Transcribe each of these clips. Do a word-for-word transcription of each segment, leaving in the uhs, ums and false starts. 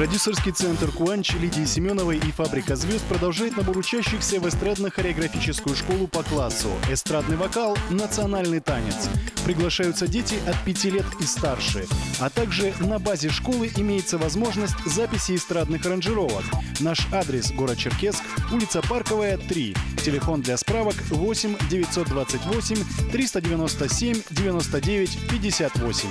Продюсерский центр «Куанч» Лидии Семеновой и «Фабрика звезд» продолжает набор учащихся в эстрадно-хореографическую школу по классу «Эстрадный вокал. Национальный танец». Приглашаются дети от пяти лет и старше. А также на базе школы имеется возможность записи эстрадных аранжировок. Наш адрес — город Черкесск, улица Парковая, три. Телефон для справок восемь девятьсот двадцать восемь триста девяносто семь девяносто девять пятьдесят восемь.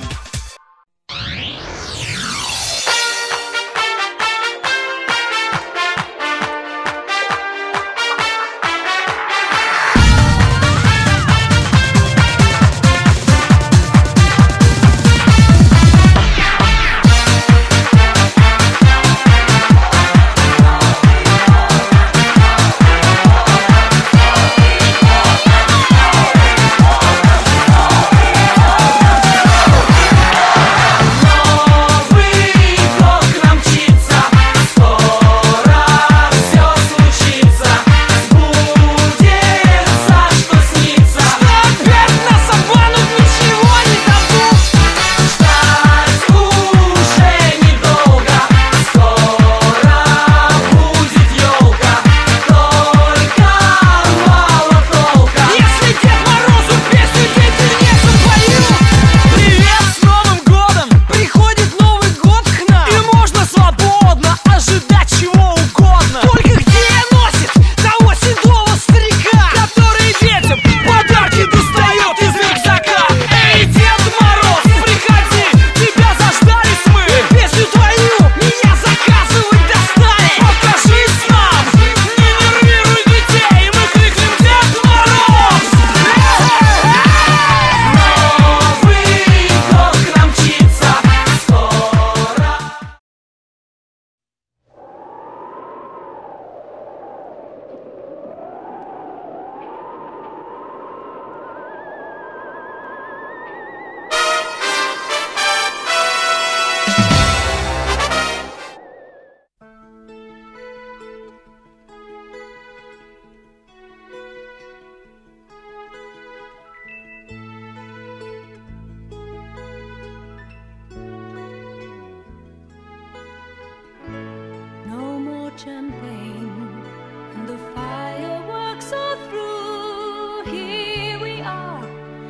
Champagne and the fireworks are through. Here we are,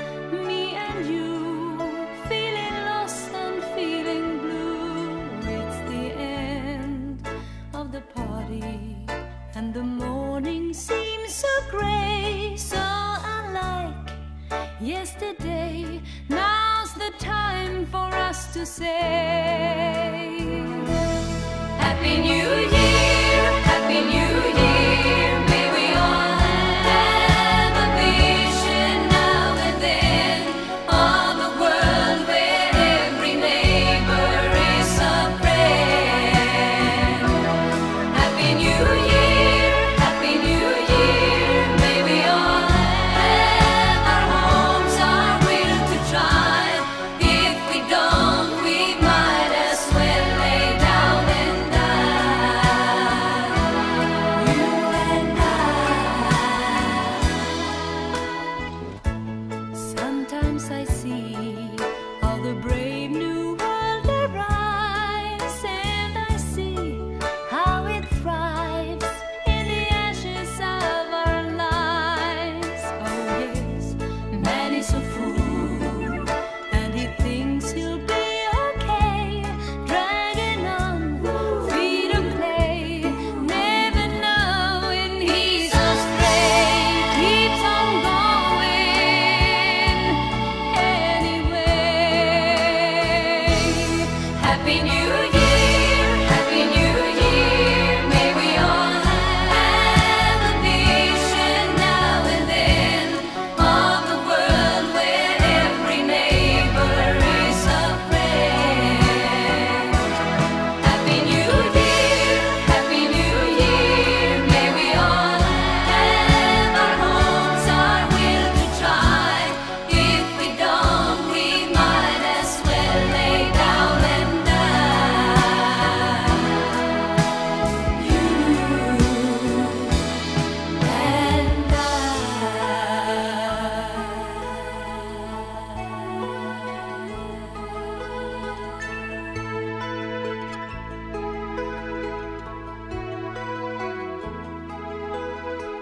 me and you, feeling lost and feeling blue. It's the end of the party and the morning seems so grey, so unlike yesterday. Now's the time for us to say Happy New Year. Happy New Year, may we all have a vision now and then of a world where every neighbor is a friend. Happy New Year, Happy New Year, may we all have our homes, our will to try. If we don't, we might as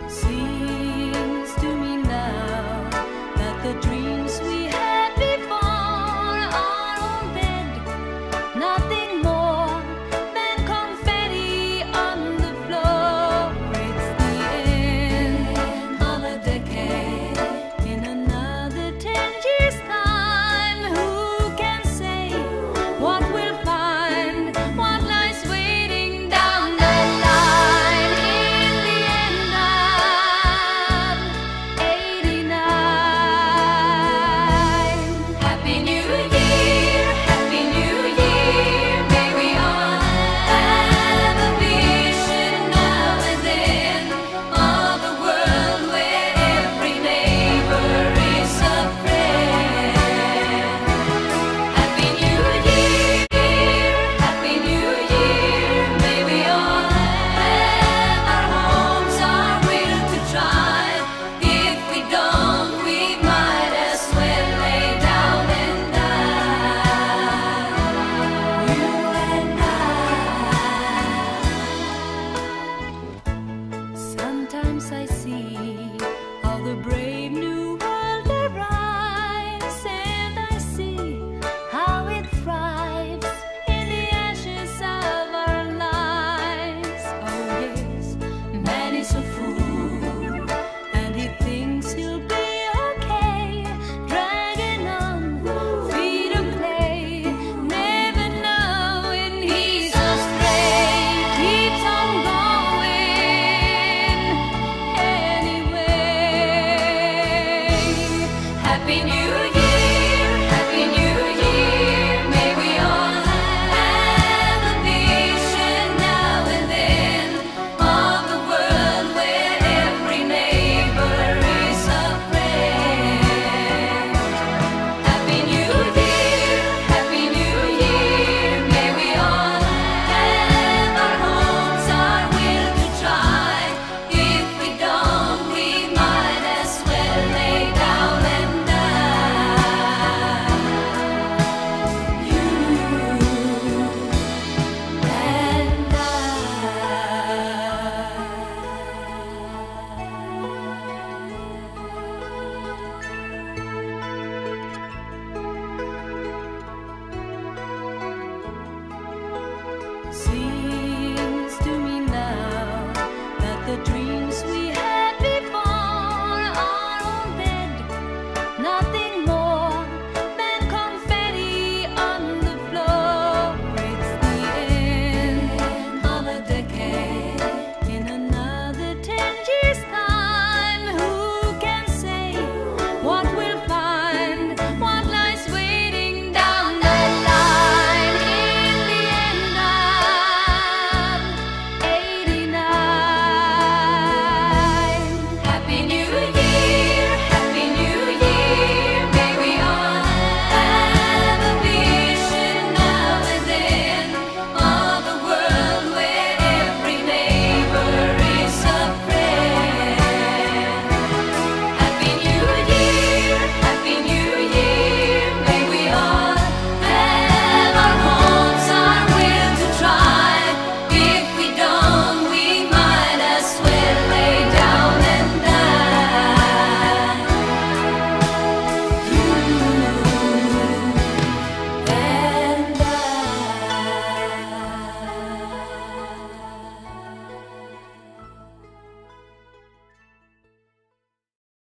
See